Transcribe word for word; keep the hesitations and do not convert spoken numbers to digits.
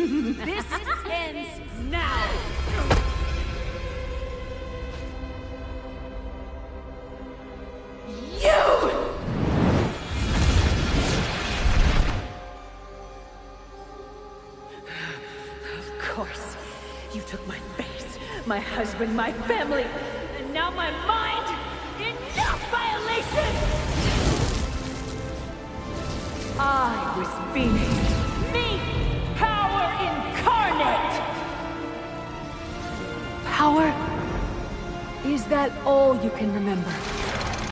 This ends now! You! Of course. You took my face, my husband, my family, and now my mind! Enough violation! I was Phoenix. Me! Power incarnate! Power? Is that all you can remember?